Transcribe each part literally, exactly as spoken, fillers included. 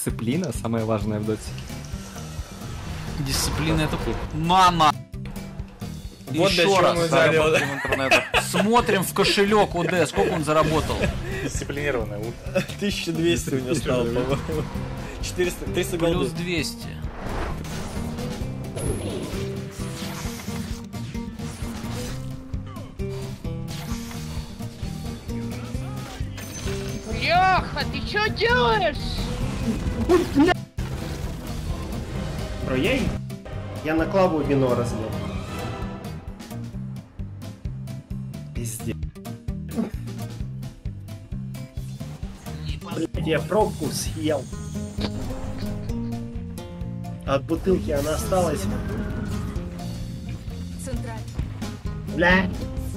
Дисциплина самое важное в доте. Дисциплина это... Мама! Вот еще раз заработаем интернета. Смотрим в кошелек УД, сколько он заработал. Дисциплинированная ульт. тысяча двести у него стало, по-моему. четыреста, триста голды. Плюс двести. Леха, ты что делаешь? Бро, я, я на клаву вино разлил. Пиздец. Блять, я пробку съел. От бутылки она осталась. Бля.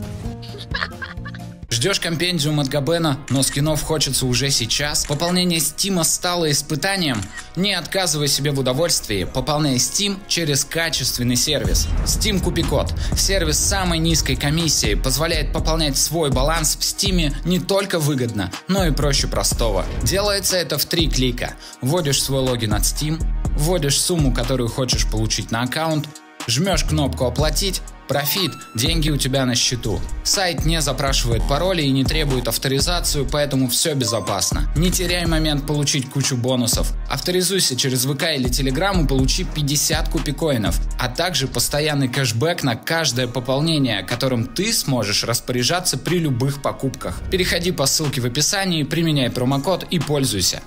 Ждешь компендиум от Габена, но скинов хочется уже сейчас? Пополнение Стима стало испытанием? Не отказывай себе в удовольствии, пополняй Steam через качественный сервис. Steam Купи-код. Сервис с самой низкой комиссией позволяет пополнять свой баланс в Steam не только выгодно, но и проще простого. Делается это в три клика. Вводишь свой логин от Steam, вводишь сумму, которую хочешь получить на аккаунт, жмешь кнопку «Оплатить», профит, деньги у тебя на счету. Сайт не запрашивает пароли и не требует авторизацию, поэтому все безопасно. Не теряй момент получить кучу бонусов. Авторизуйся через ВК или Телеграм и получи пятьдесят купикоинов, а также постоянный кэшбэк на каждое пополнение, которым ты сможешь распоряжаться при любых покупках. Переходи по ссылке в описании, применяй промокод и пользуйся.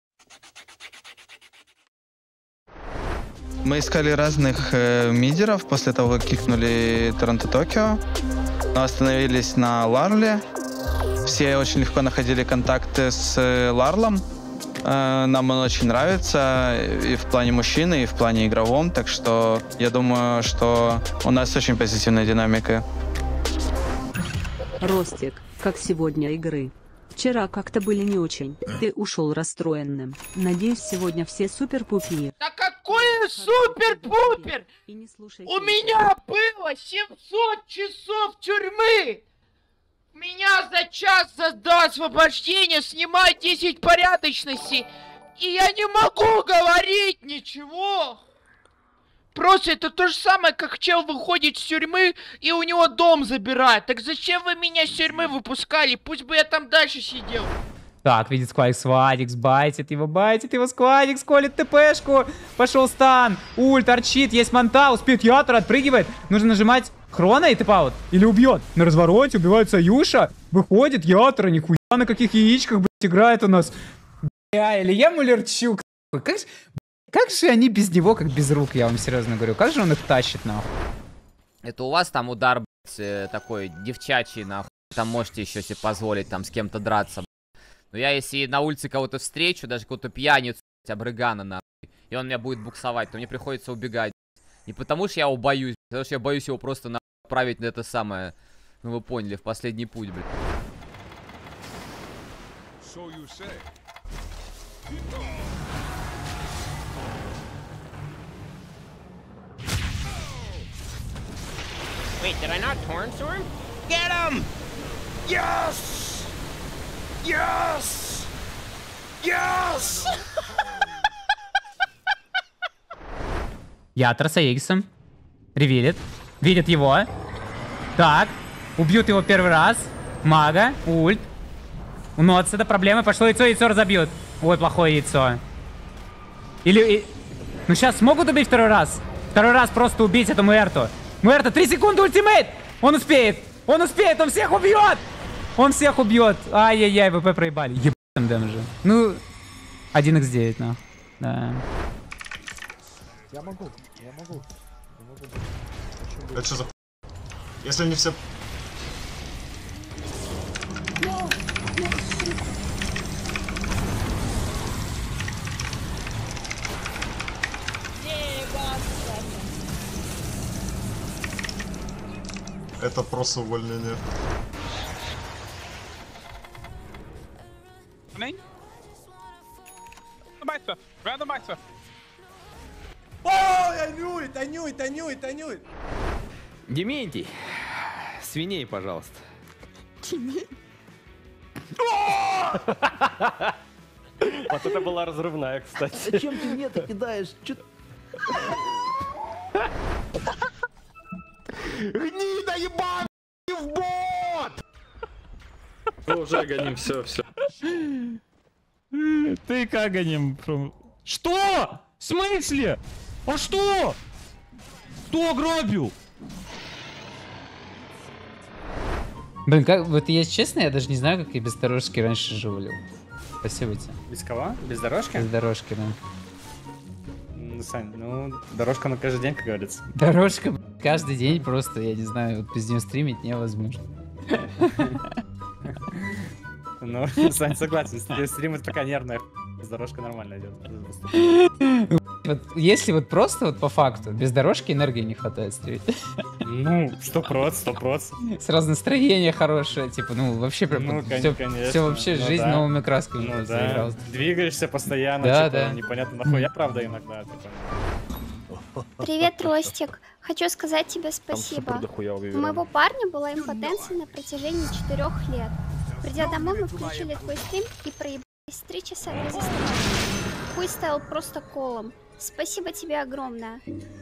Мы искали разных э, мидеров после того, как кикнули Торонто Токио, но остановились на Ларле. Все очень легко находили контакты с э, Ларлом. Э, нам он очень нравится и в плане мужчины, и в плане игровом, так что я думаю, что у нас очень позитивная динамика. Ростик, как сегодня игры? Вчера как-то были не очень. Ты ушел расстроенным. Надеюсь, сегодня все супер-пупи. Да какой супер-пупер! У меня было семьсот часов тюрьмы! Меня за час до освобождения снимают десять порядочностей, и я не могу говорить ничего! Просто это то же самое, как чел выходит с тюрьмы и у него дом забирают. Так зачем вы меня с тюрьмы выпускали? Пусть бы я там дальше сидел. Так, видит Сквадикс, Сквадикс, байтит его, байтит его, Сквадикс, колет ТПшку. Пошел стан, ульт, арчит, есть манта, успеет Ятор, отпрыгивает. Нужно нажимать хрона и типаут. Или убьет. На развороте убивает Саюша. Выходит Ятора, нихуя на каких яичках, блядь, играет у нас. Бля, или я Мулерчук. Как же... Как же они без него, как без рук, я вам серьезно говорю. Как же он их тащит, нахуй? Это у вас там удар, блядь, такой девчачий, нахуй. Там можете еще себе позволить там с кем-то драться, блядь. Но я если на улице кого-то встречу, даже какого-то пьяницу, блядь, обрыгана, нахуй, и он меня будет буксовать, то мне приходится убегать. Не потому что я его боюсь, потому что я боюсь его просто нахуй отправить на это самое, ну вы поняли, в последний путь, блядь. Wait, did I not torn storm? Get him! Yes! Yes! Yes! Ятор с Аиксом. Ревелит. Видит его. Так. Убьют его первый раз. Мага. Ульт. У Нотса это проблема. Пошло яйцо, яйцо разобьют. Ой, плохое яйцо. Или... И... Ну сейчас смогут убить второй раз? Второй раз просто убить эту Муэрту. Муэрта, три секунды ультимейт! Он успеет! Он успеет! Он всех убьет! Он всех убьет! Ай-яй-яй, ВП проебали. Ебать там дэмэджа. Ну, один икс девять, ну. Да. Я могу, я могу. Я могу. Это что за... Если они все... Это просто увольнение. Ой, I knew it, I knew it, I knew it, I knew it. Дементий, свиней, пожалуйста. Вот это была разрывная, кстати. Зачем ты мне-то кидаешь? Чё... Гнида ебан! В бот! Мы уже гоним, все, все. Ты как гоним? Что? В смысле? А что? Кто ограбил? Блин, как, вот если честно, я даже не знаю, как я без дорожки раньше жулил. Спасибо тебе. Без кого? Без дорожки? Без дорожки, да. Ну, Сань, ну, дорожка на каждый день, как говорится. Дорожка блин, каждый день просто, я не знаю, вот без нее стримить невозможно. Ну, Сань, согласен, стрим это такая нервная дорожка нормально идет. Вот, если вот просто вот по факту, без дорожки энергии не хватает стримить. Ну, сто проц, сто проц. Сразу настроение хорошее, типа, ну, вообще прям ну, все, конечно, все вообще ну, жизнь да. новыми красками ну, заиграл. Да. Двигаешься постоянно, да, типа, да. непонятно нахуй. Я правда иногда, типа. Привет, Ростик. Хочу сказать тебе спасибо. У моего парня была импотенция на протяжении четырех лет. Придя домой, мы включили твой стрим и проебались три часа без остановки. Хуй стоял просто колом. Спасибо тебе огромное.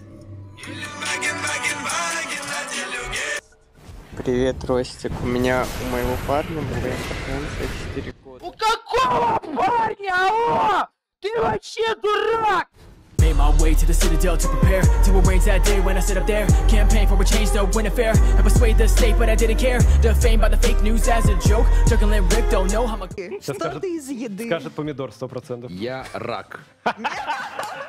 Привет, Ростик. У меня у моего парня была импотенция четыре года. У какого парня? Алло! Ты вообще дурак! Made my way to the citadel to prepare to arrange that day when I sit up there. Campaign for a change to win a fair. I persuade the state, but I didn't care. Defamed by the fake news as a joke. Juggling Rick don't know how much. Что ты из еды? Скажет помидор сто процентов. Я рак.